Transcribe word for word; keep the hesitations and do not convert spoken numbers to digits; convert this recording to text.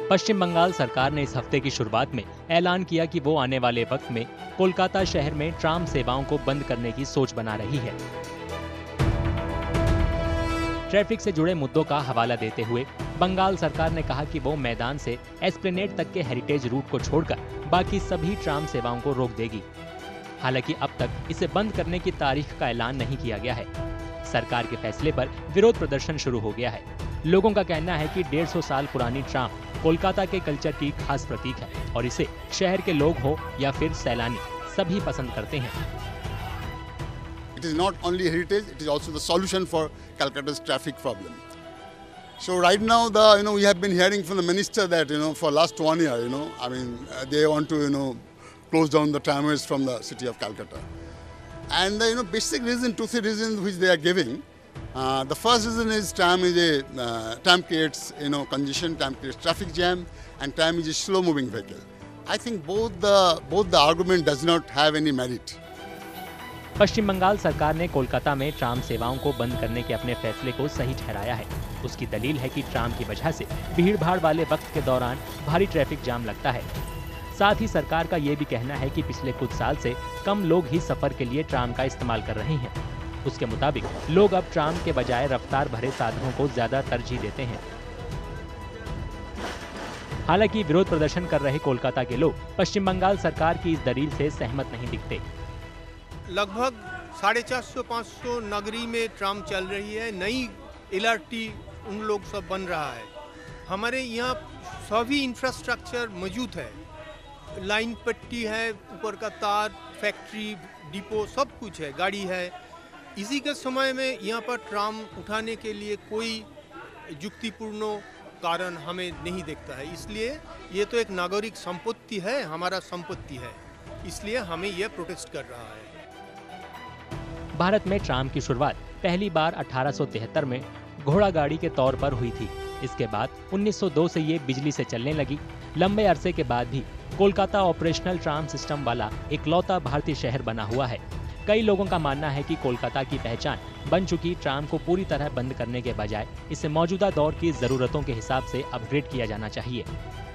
पश्चिम बंगाल सरकार ने इस हफ्ते की शुरुआत में ऐलान किया कि वो आने वाले वक्त में कोलकाता शहर में ट्राम सेवाओं को बंद करने की सोच बना रही है। ट्रैफिक से जुड़े मुद्दों का हवाला देते हुए बंगाल सरकार ने कहा कि वो मैदान से एस्प्लेनेड तक के हेरिटेज रूट को छोड़कर बाकी सभी ट्राम सेवाओं को रोक देगी। हालांकि अब तक इसे बंद करने की तारीख का ऐलान नहीं किया गया है। सरकार के फैसले पर विरोध प्रदर्शन शुरू हो गया है। लोगों का कहना है कि डेढ़ सौ साल पुरानी ट्राम कोलकाता के कल्चर की खास प्रतीक है और इसे शहर के लोग हो या फिर सैलानी सभी पसंद करते हैं। It is not only heritage; it is also the solution for Calcutta's traffic problem. So right now, the you know we have been hearing from the minister that you know for last one year, you know, I mean uh, they want to you know close down the tramways from the city of Calcutta, and the you know basic reason, two three reasons which they are giving. Uh, the first reason is tram is a uh, tram creates you know congestion, tram creates traffic jam, and tram is a slow-moving vehicle. I think both the both the argument does not have any merit. पश्चिम बंगाल सरकार ने कोलकाता में tram सेवाओं को बंद करने के अपने फैसले को सही ठहराया है। उसकी दलील है कि ट्राम की वजह से भीड़-भाड़ वाले वक्त के दौरान भारी ट्रैफिक जाम लगता है। साथ ही सरकार का ये भी कहना है कि पिछले कुछ साल से कम लोग ही सफर के लिए ट्राम का इस्तेमाल कर रहे हैं। उसके मुताबिक लोग अब ट्राम के बजाय रफ्तार भरे साधनों को ज्यादा तरजीह देते हैं। हालांकि विरोध प्रदर्शन कर रहे कोलकाता के लोग पश्चिम बंगाल सरकार की इस दलील से सहमत नहीं दिखते। लगभग साढ़े चार सौ पाँच सौ नगरी में ट्राम चल रही है, नई एल आर टी उन लोग सब बन रहा है। हमारे यहाँ सभी इंफ्रास्ट्रक्चर मौजूद है, लाइन पट्टी है, ऊपर का तार, फैक्ट्री, डिपो सब कुछ है, गाड़ी है। इसी के समय में यहाँ पर ट्राम उठाने के लिए कोई युक्तिपूर्ण कारण हमें नहीं दिखता है। इसलिए ये तो एक नागरिक संपत्ति है, हमारा संपत्ति है, इसलिए हमें यह प्रोटेस्ट कर रहा है। भारत में ट्राम की शुरुआत पहली बार अठारह सौ तिहत्तर में घोड़ा गाड़ी के तौर पर हुई थी। इसके बाद उन्नीस सौ दो से ये बिजली से चलने लगी। लंबे अरसे के बाद भी कोलकाता ऑपरेशनल ट्राम सिस्टम वाला इकलौता भारतीय शहर बना हुआ है। कई लोगों का मानना है कि कोलकाता की पहचान बन चुकी ट्राम को पूरी तरह बंद करने के बजाय इसे मौजूदा दौर की जरूरतों के हिसाब से अपग्रेड किया जाना चाहिए।